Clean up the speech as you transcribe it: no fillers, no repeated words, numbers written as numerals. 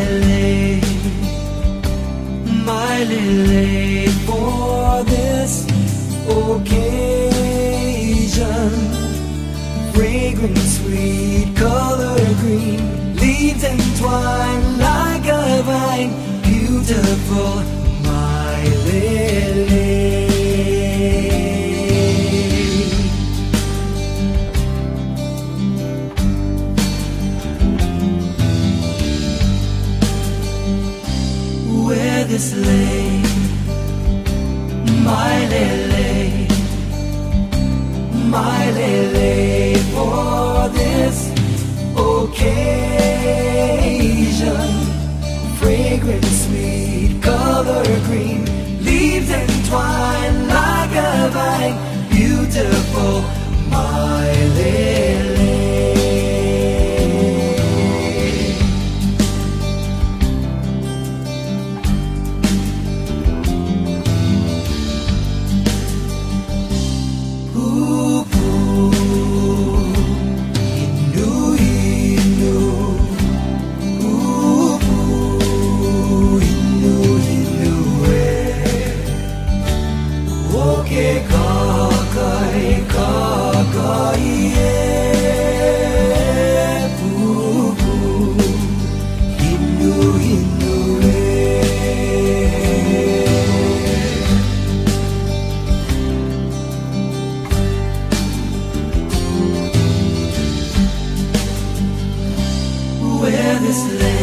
lily, my lily, for this occasion. Fragrant, sweet, color green, leaves entwined like a vine. Beautiful, my lily. Where this lay, my lily, my lily, for this occasion. Fragrant, sweet, color green, leaves entwined like a vine. Beautiful, my lily. Where this lay,